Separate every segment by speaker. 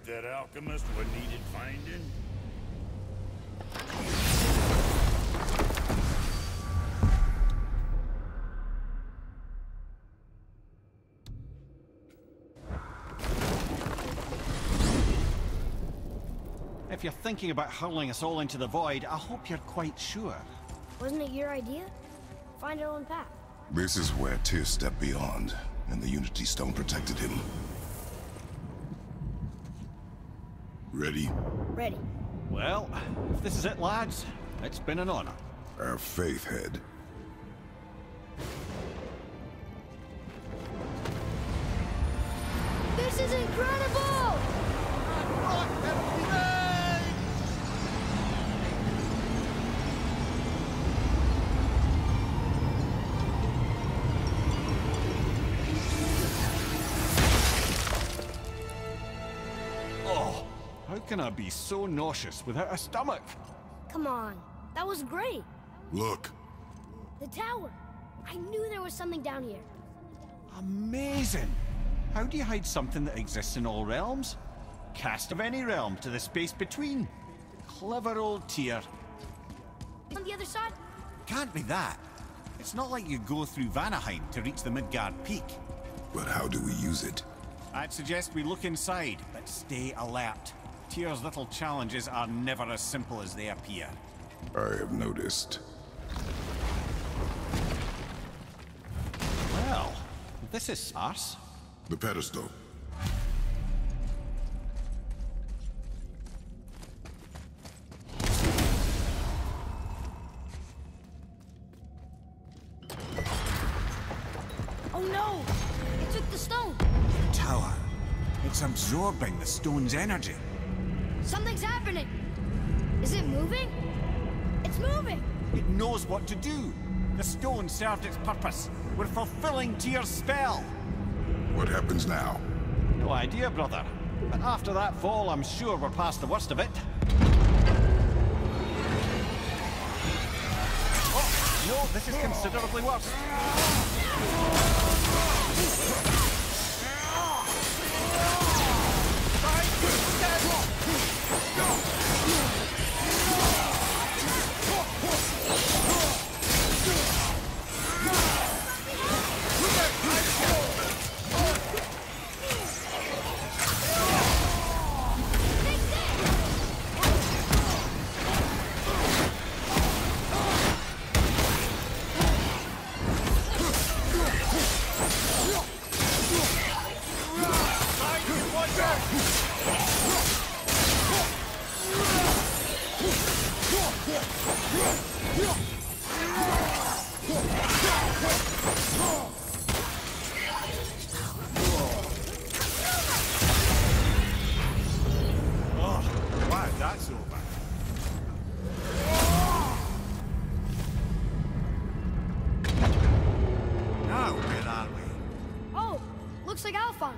Speaker 1: that alchemist what needed finding?
Speaker 2: If you're thinking about hurling us all into the void, I hope you're quite sure.
Speaker 3: Wasn't it your idea? Find our own path.
Speaker 4: This is where Tyr stepped beyond, and the Unity Stone protected him. Ready?
Speaker 3: Ready.
Speaker 2: Well, if this is it, lads, it's been an honor.
Speaker 4: Our faith head.
Speaker 3: This is incredible!
Speaker 2: Oh, how can I be so nauseous without a stomach?
Speaker 3: Come on, that was great.
Speaker 4: Look.
Speaker 3: The tower. I knew there was something down here.
Speaker 2: Amazing! How do you hide something that exists in all realms? Cast of any realm to the space between. Clever old Tyr.
Speaker 3: On the other side?
Speaker 2: Can't be that. It's not like you go through Vanaheim to reach the Midgard Peak.
Speaker 4: But how do we use it?
Speaker 2: I'd suggest we look inside, but stay alert. Tyr's little challenges are never as simple as they appear.
Speaker 4: I have noticed.
Speaker 2: Well, this is sparse.
Speaker 4: The pedestal.
Speaker 3: Oh no! It took the stone!
Speaker 2: The tower. It's absorbing the stone's energy.
Speaker 3: Something's happening! Is it moving? It's moving!
Speaker 2: It knows what to do. The stone served its purpose. We're fulfilling Tyr's spell.
Speaker 4: What happens now?
Speaker 2: No idea, brother. But after that fall, I'm sure we're past the worst of it. Oh, no, this is considerably worse.
Speaker 3: Looks like Alphon.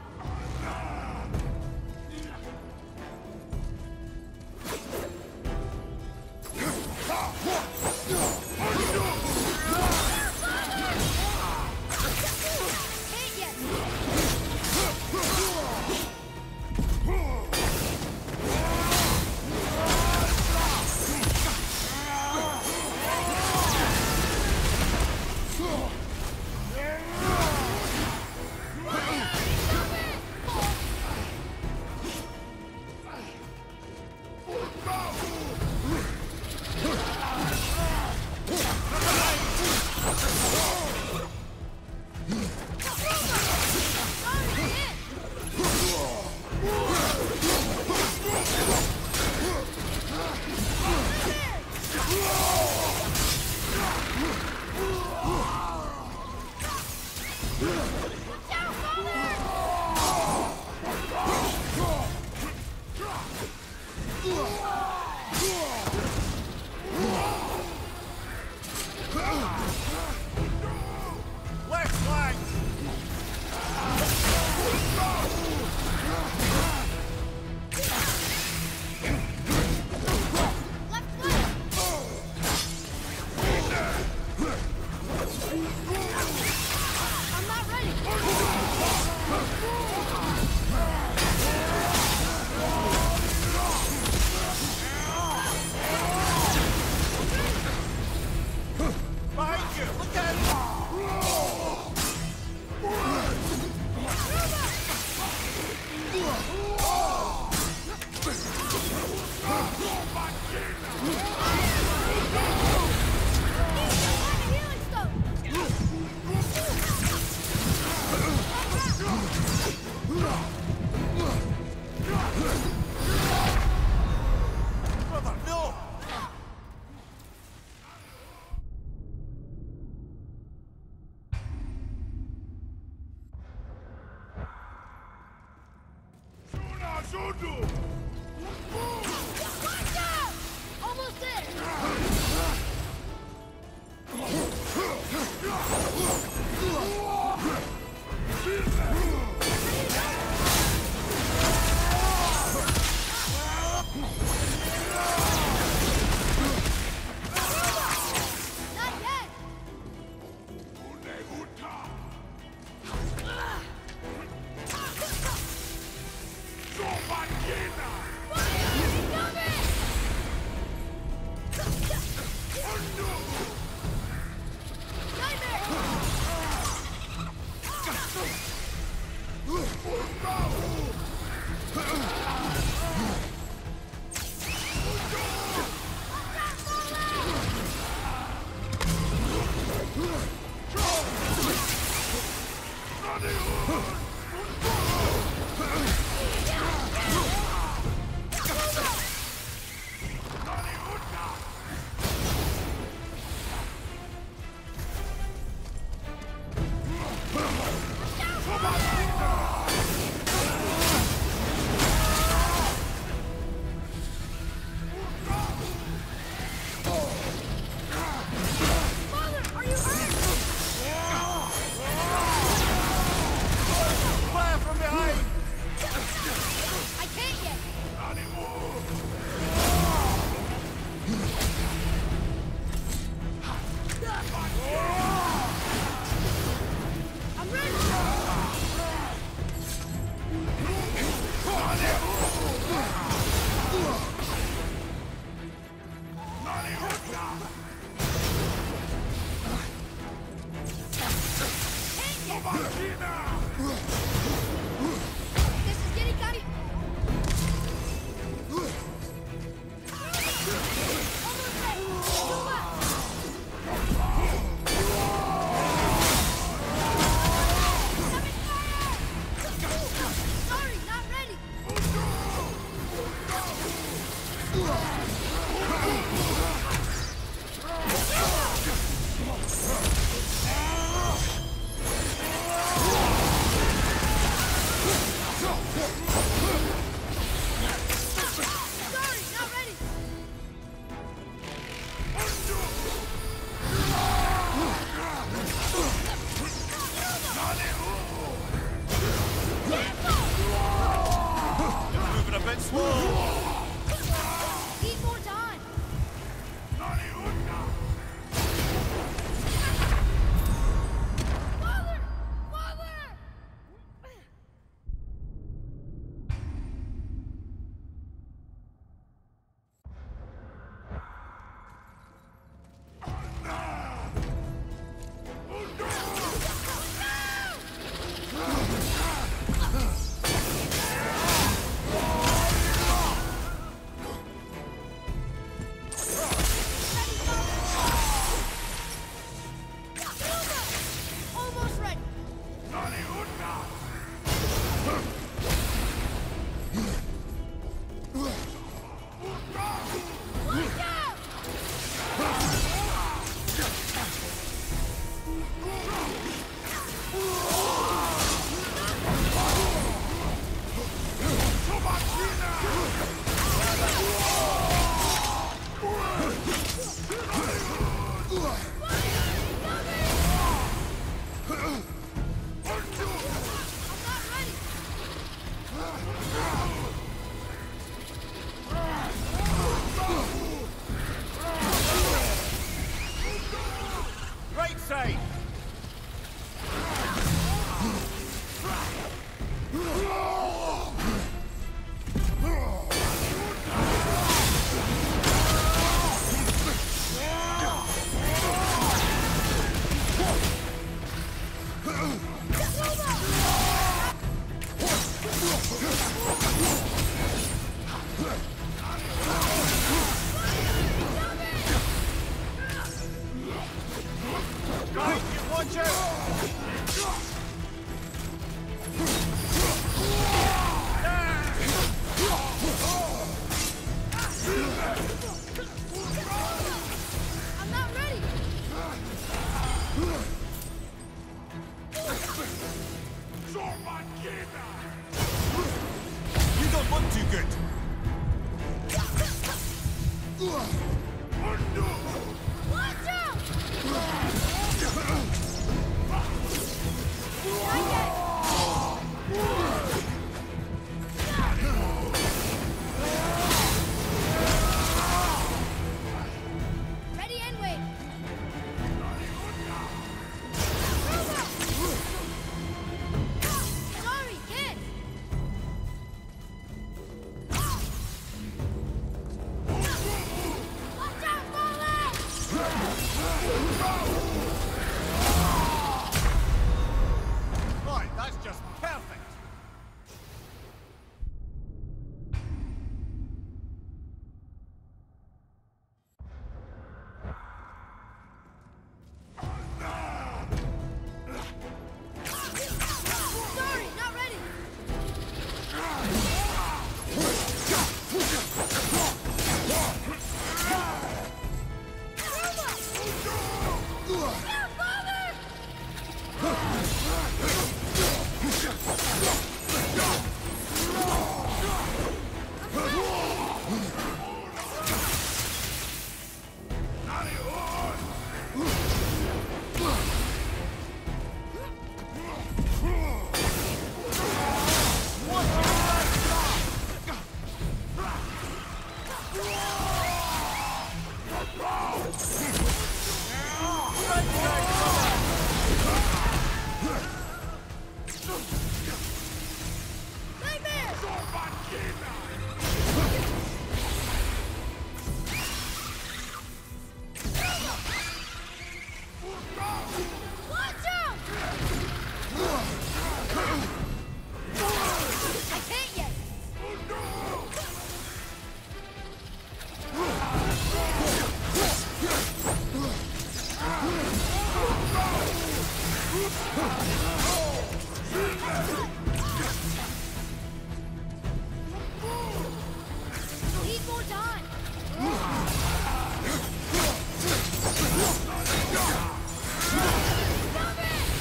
Speaker 3: Watch out! Almost there! Not yet!
Speaker 2: don't look too good.
Speaker 3: Watch out! Ready and wait. Sorry, kid. Watch out, Molly!
Speaker 2: Right, that's just perfect.
Speaker 3: Sorry, not ready. Yeah, father! Watch out! I can't yet. Need more time. Stop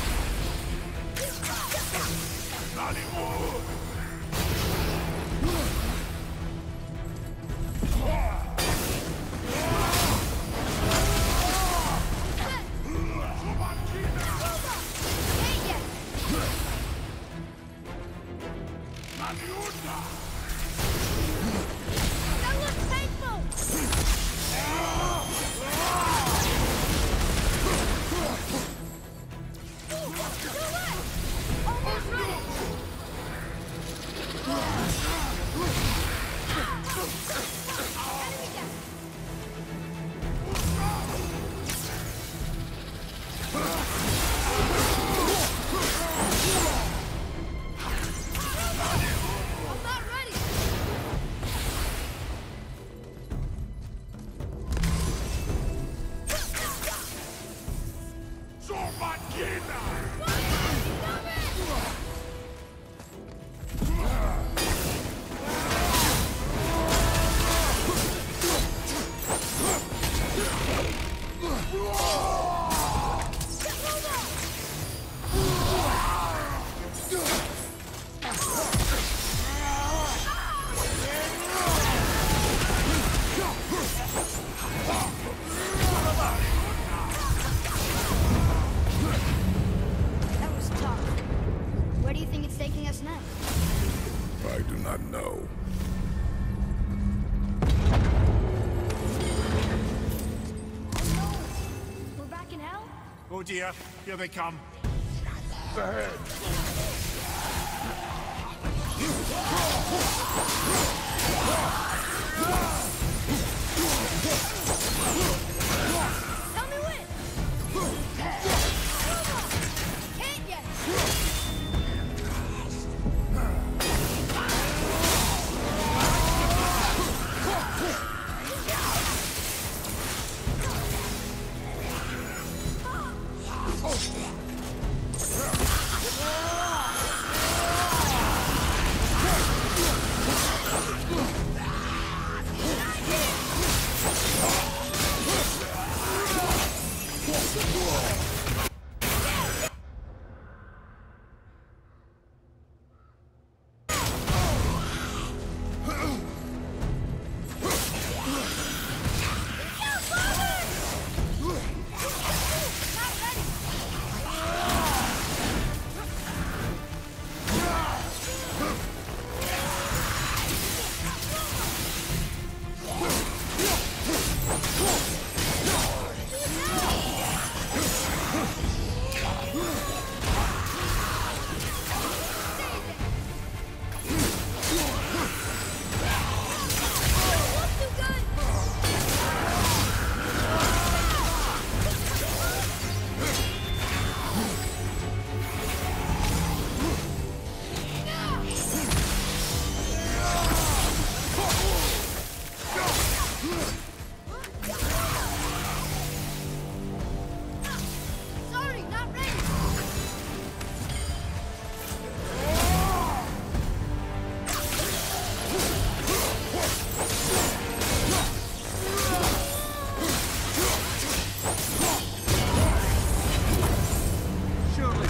Speaker 3: Can't yet. That looks painful. Too late. Almost ready. Enemy down. I'm not ready. That was tough. Where do you think it's taking us next?
Speaker 4: I do not know.
Speaker 3: We're back in hell?
Speaker 1: Oh dear, here they come.
Speaker 3: Tell me when. Can't yet.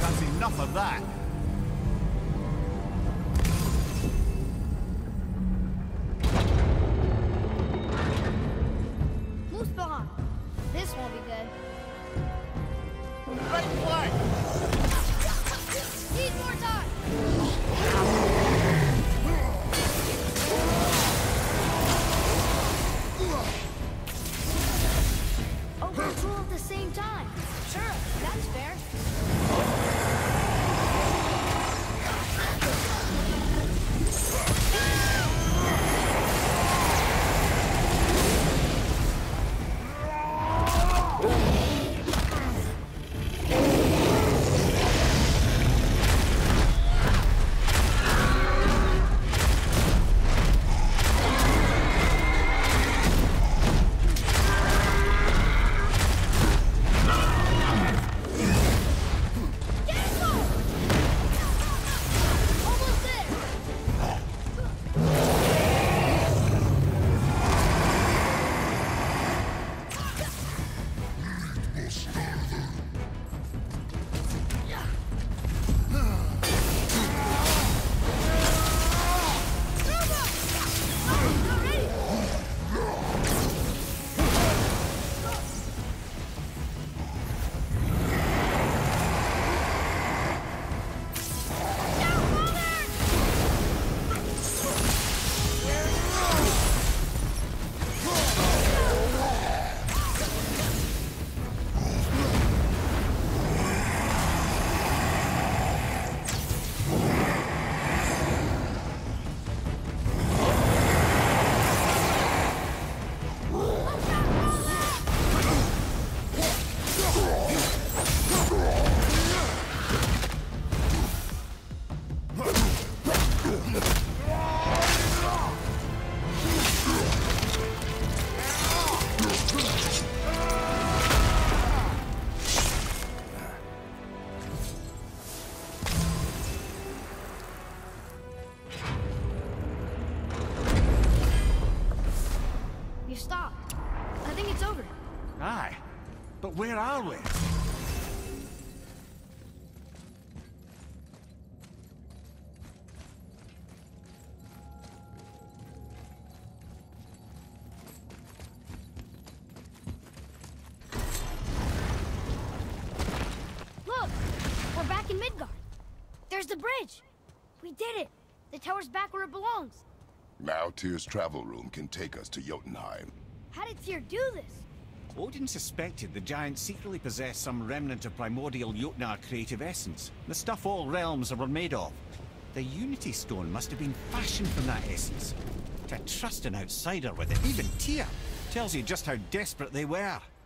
Speaker 2: That's enough of that.
Speaker 3: Muspelheim. This won't be good.
Speaker 2: Right flag!
Speaker 3: Need more time! Overrule at the same time. Sure, that's fair. Almost there! You stopped. I think it's over.
Speaker 2: Aye. But where are we?
Speaker 3: Look! We're back in Midgard. There's the bridge. We did it. The tower's back where it belongs.
Speaker 4: Now Tyr's travel room can take us to Jotunheim.
Speaker 3: How did Tyr do this?
Speaker 2: Odin suspected the giants secretly possessed some remnant of primordial Jotnar creative essence, the stuff all realms were made of. The Unity Stone must have been fashioned from that essence. To trust an outsider with it, even Tyr, tells you just how desperate they were.